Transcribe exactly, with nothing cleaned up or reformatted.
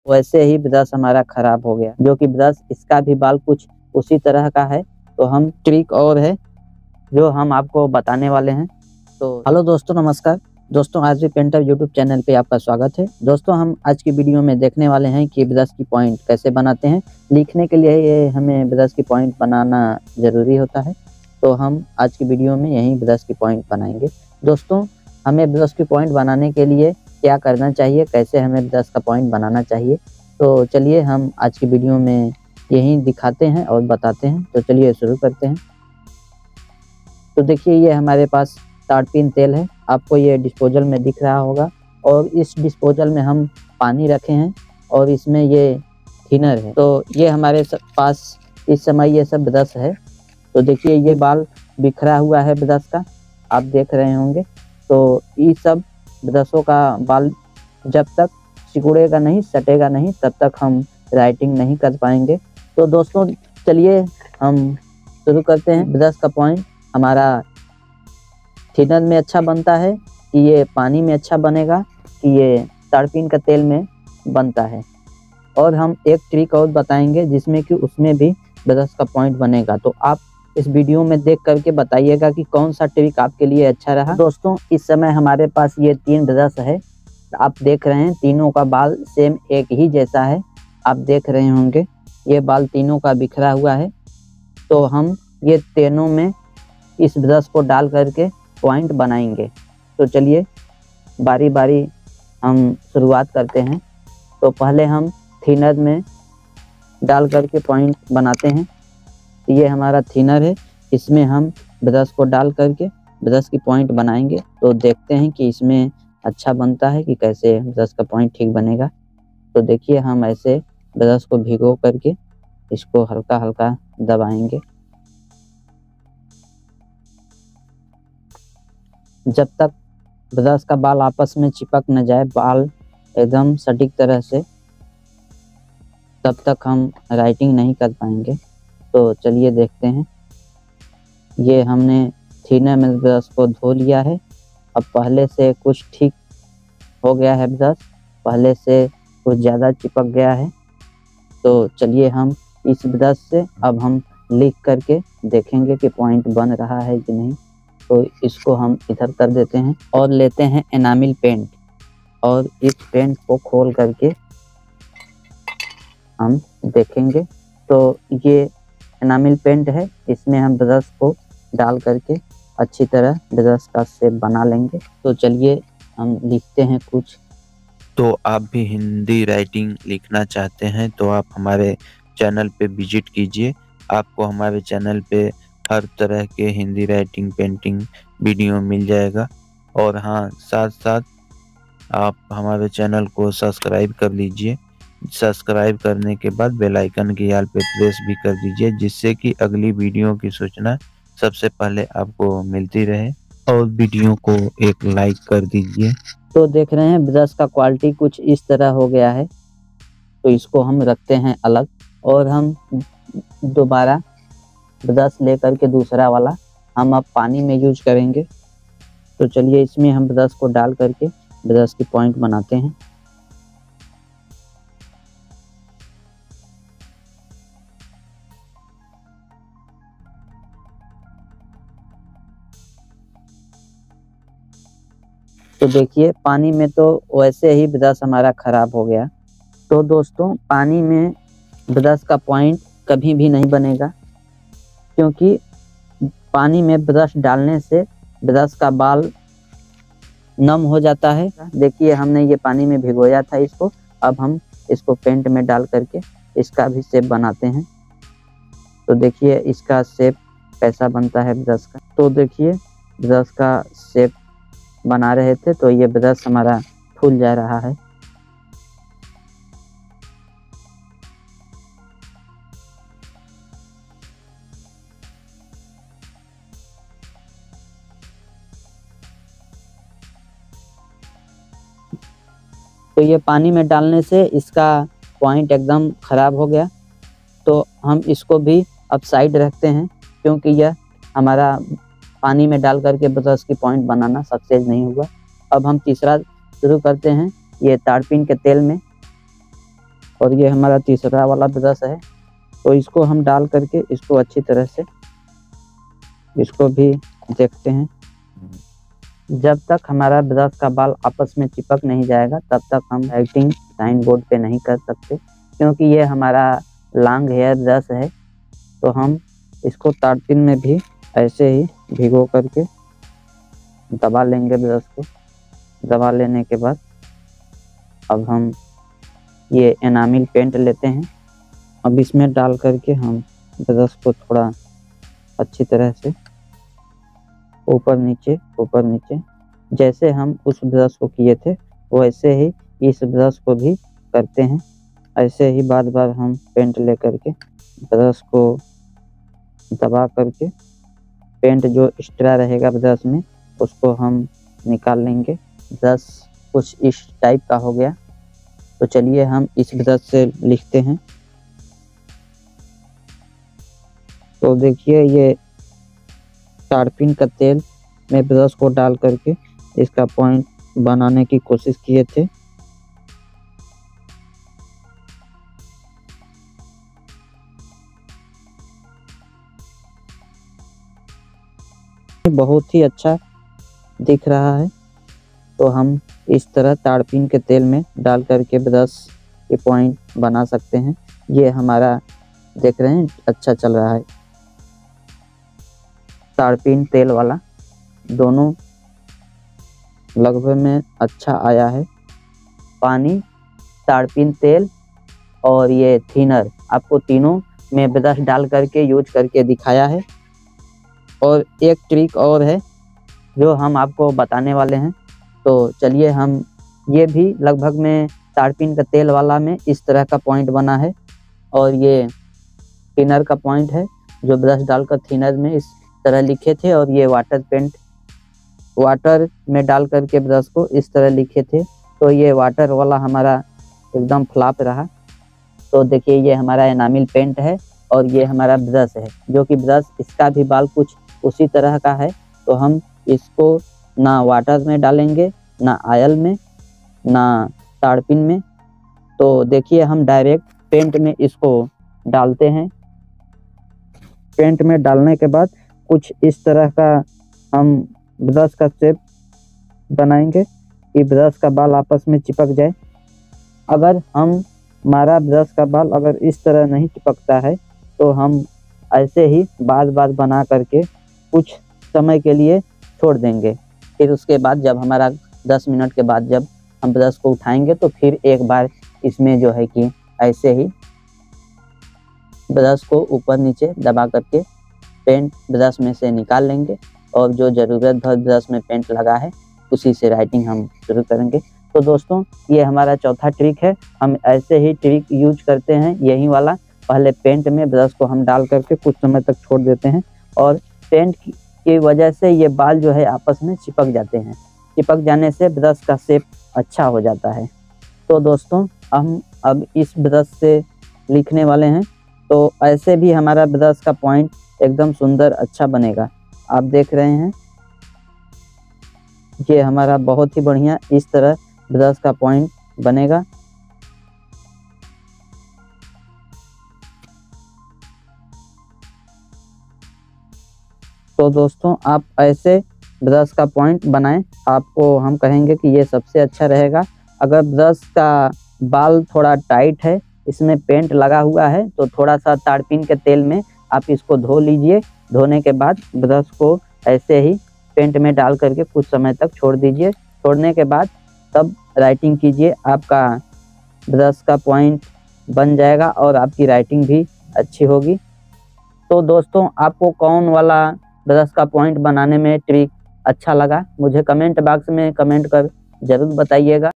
वैसे ही ब्रश हमारा खराब हो गया, जो कि ब्रश इसका भी बाल कुछ उसी तरह का है। तो हम ट्रिक और है जो हम आपको बताने वाले हैं। तो हेलो दोस्तों, नमस्कार दोस्तों, आज भी पेंटर यूट्यूब चैनल पे आपका स्वागत है। दोस्तों, हम आज की वीडियो में देखने वाले हैं कि ब्रश की पॉइंट कैसे बनाते हैं। लिखने के लिए ये हमें ब्रश की पॉइंट बनाना ज़रूरी होता है, तो हम आज की वीडियो में यही ब्रश की पॉइंट बनाएंगे। दोस्तों, हमें ब्रश की पॉइंट बनाने के लिए क्या करना चाहिए, कैसे हमें ब्रश का पॉइंट बनाना चाहिए, तो चलिए हम आज की वीडियो में यही दिखाते हैं और बताते हैं। तो चलिए शुरू करते हैं। तो देखिए, ये हमारे पास ताड़पीन तेल है, आपको ये डिस्पोजल में दिख रहा होगा, और इस डिस्पोजल में हम पानी रखे हैं और इसमें ये थिनर है। तो ये हमारे पास इस समय ये सब ब्रश है। तो देखिए, ये बाल बिखरा हुआ है ब्रश का, आप देख रहे होंगे। तो ये सब ब्रशों का बाल जब तक सिकुड़ेगा नहीं, सटेगा नहीं, तब तक हम राइटिंग नहीं कर पाएंगे। तो दोस्तों, चलिए हम शुरू करते हैं। ब्रश का पॉइंट हमारा थिनर में अच्छा बनता है कि ये पानी में अच्छा बनेगा कि ये ताड़पीन का तेल में बनता है। और हम एक ट्रिक और बताएंगे जिसमें कि उसमें भी ब्रश का पॉइंट बनेगा। तो आप इस वीडियो में देख करके बताइएगा कि कौन सा ट्रिक आपके लिए अच्छा रहा। दोस्तों, इस समय हमारे पास ये तीन ब्रश है, आप देख रहे हैं तीनों का बाल सेम एक ही जैसा है। आप देख रहे होंगे ये बाल तीनों का बिखरा हुआ है। तो हम ये तीनों में इस ब्रश को डाल करके पॉइंट बनाएंगे। तो चलिए बारी बारी हम शुरुआत करते हैं। तो पहले हम थिनर में डाल करके पॉइंट बनाते हैं। ये हमारा थिनर है, इसमें हम ब्रश को डाल करके ब्रश की पॉइंट बनाएंगे। तो देखते हैं कि इसमें अच्छा बनता है कि कैसे ब्रश का पॉइंट ठीक बनेगा। तो देखिए, हम ऐसे ब्रश को भिगो करके इसको हल्का हल्का दबाएंगे जब तक ब्रश का बाल आपस में चिपक न जाए, बाल एकदम सटीक तरह से, तब तक हम राइटिंग नहीं कर पाएंगे। तो चलिए देखते हैं। ये हमने थिनर में ब्रश को धो लिया है। अब पहले से कुछ ठीक हो गया है ब्रश, पहले से कुछ ज़्यादा चिपक गया है। तो चलिए हम इस ब्रश से अब हम लिख करके देखेंगे कि पॉइंट बन रहा है कि नहीं। तो इसको हम इधर कर देते हैं और लेते हैं एनामिल पेंट, और इस पेंट को खोल करके हम देखेंगे। तो ये एनामिल पेंट है, इसमें हम ब्रश को डाल करके अच्छी तरह ब्रश का शेप बना लेंगे। तो चलिए हम लिखते हैं कुछ। तो आप भी हिंदी राइटिंग लिखना चाहते हैं तो आप हमारे चैनल पे विजिट कीजिए। आपको हमारे चैनल पे हर तरह के हिंदी राइटिंग पेंटिंग वीडियो मिल जाएगा। और हाँ, साथ साथ आप हमारे चैनल को सब्सक्राइब कर लीजिए। सब्सक्राइब करने के बाद बेल आइकन की आल पे प्रेस भी कर दीजिए, जिससे कि अगली वीडियो की सूचना सबसे पहले आपको मिलती रहे। और वीडियो को एक लाइक कर दीजिए। तो देख रहे हैं ब्रश का क्वालिटी कुछ इस तरह हो गया है। तो इसको हम रखते हैं अलग, और हम दोबारा ब्रश लेकर के दूसरा वाला हम अब पानी में यूज करेंगे। तो चलिए इसमें हम ब्रश को डाल करके ब्रश की पॉइंट बनाते हैं। तो देखिए, पानी में तो वैसे ही ब्रश हमारा खराब हो गया। तो दोस्तों, पानी में ब्रश का पॉइंट कभी भी नहीं बनेगा, क्योंकि पानी में ब्रश डालने से ब्रश का बाल नम हो जाता है। देखिए, हमने ये पानी में भिगोया था इसको, अब हम इसको पेंट में डाल करके इसका भी शेप बनाते हैं। तो देखिए इसका शेप कैसा बनता है ब्रश का। तो देखिए, ब्रश का शेप बना रहे थे तो ये ब्रश हमारा फूल जा रहा है। तो ये पानी में डालने से इसका पॉइंट एकदम ख़राब हो गया। तो हम इसको भी अब साइड रखते हैं, क्योंकि यह हमारा पानी में डाल करके ब्रश की पॉइंट बनाना सक्सेस नहीं हुआ। अब हम तीसरा शुरू करते हैं, ये ताड़पीन के तेल में। और ये हमारा तीसरा वाला ब्रश है। तो इसको हम डाल करके इसको अच्छी तरह से इसको भी देखते हैं। जब तक हमारा ब्रश का बाल आपस में चिपक नहीं जाएगा तब तक हम राइटिंग साइन बोर्ड पे नहीं कर सकते, क्योंकि ये हमारा लॉन्ग हेयर ब्रश है। तो हम इसको तारपीन में भी ऐसे ही भिगो करके दबा लेंगे। ब्रश को दबा लेने के बाद अब हम ये एनामिल पेंट लेते हैं। अब इसमें डाल करके हम ब्रश को थोड़ा अच्छी तरह से ऊपर नीचे ऊपर नीचे जैसे हम उस ब्रश को किए थे वैसे ही इस ब्रश को भी करते हैं। ऐसे ही बार बार हम पेंट ले करके ब्रश को दबा करके पेंट जो एक्स्ट्रा रहेगा ब्रश में उसको हम निकाल लेंगे। ब्रश कुछ इस टाइप का हो गया। तो चलिए हम इस ब्रश से लिखते हैं। तो देखिए ये तारपीन का तेल में ब्रश को डाल करके इसका पॉइंट बनाने की कोशिश किए थे। बहुत ही अच्छा दिख रहा है। तो हम इस तरह तारपीन के तेल में डाल करके ब्रश के पॉइंट बना सकते हैं। ये हमारा देख रहे हैं अच्छा चल रहा है। तारपीन तेल वाला दोनों लगभग में अच्छा आया है। पानी, तारपीन तेल और ये थिनर आपको तीनों में ब्रश डाल करके यूज करके दिखाया है। और एक ट्रिक और है जो हम आपको बताने वाले हैं। तो चलिए हम ये भी लगभग में तारपीन का तेल वाला में इस तरह का पॉइंट बना है। और ये थिनर का पॉइंट है जो ब्रश डालकर थिनर में इस तरह लिखे थे। और ये वाटर पेंट वाटर में डाल करके ब्रश को इस तरह लिखे थे। तो ये वाटर वाला हमारा एकदम फ्लॉप रहा। तो देखिए ये हमारा एनामिल पेंट है और ये हमारा ब्रश है, जो कि ब्रश इसका भी बाल कुछ उसी तरह का है। तो हम इसको ना वाटर में डालेंगे, ना ऑयल में, ना तारपीन में। तो देखिए हम डायरेक्ट पेंट में इसको डालते हैं। पेंट में डालने के बाद कुछ इस तरह का हम ब्रश का शेप बनाएंगे कि ब्रश का बाल आपस में चिपक जाए। अगर हम हमारा ब्रश का बाल अगर इस तरह नहीं चिपकता है तो हम ऐसे ही बार बार बना करके कुछ समय के लिए छोड़ देंगे। फिर उसके बाद जब हमारा दस मिनट के बाद जब हम ब्रश को उठाएंगे तो फिर एक बार इसमें जो है कि ऐसे ही ब्रश को ऊपर नीचे दबा करके पेंट ब्रश में से निकाल लेंगे। और जो ज़रूरत भर ब्रश में पेंट लगा है उसी से राइटिंग हम शुरू करेंगे। तो दोस्तों ये हमारा चौथा ट्रिक है। हम ऐसे ही ट्रिक यूज करते हैं, यही वाला। पहले पेंट में ब्रश को हम डाल करके कुछ समय तक छोड़ देते हैं और पेंट की वजह से ये बाल जो है आपस में चिपक जाते हैं। चिपक जाने से ब्रश का शेप अच्छा हो जाता है। तो दोस्तों हम अब इस ब्रश से लिखने वाले हैं। तो ऐसे भी हमारा ब्रश का पॉइंट एकदम सुंदर अच्छा बनेगा। आप देख रहे हैं ये हमारा बहुत ही बढ़िया इस तरह ब्रश का पॉइंट बनेगा। तो दोस्तों आप ऐसे ब्रश का पॉइंट बनाएं। आपको हम कहेंगे कि ये सबसे अच्छा रहेगा। अगर ब्रश का बाल थोड़ा टाइट है, इसमें पेंट लगा हुआ है, तो थोड़ा सा तारपीन के तेल में आप इसको धो लीजिए। धोने के बाद ब्रश को ऐसे ही पेंट में डाल करके कुछ समय तक छोड़ दीजिए। छोड़ने के बाद तब राइटिंग कीजिए। आपका ब्रश का पॉइंट बन जाएगा और आपकी राइटिंग भी अच्छी होगी। तो दोस्तों आपको कौन वाला ब्रश का पॉइंट बनाने में ट्रिक अच्छा लगा मुझे कमेंट बॉक्स में कमेंट कर ज़रूर बताइएगा।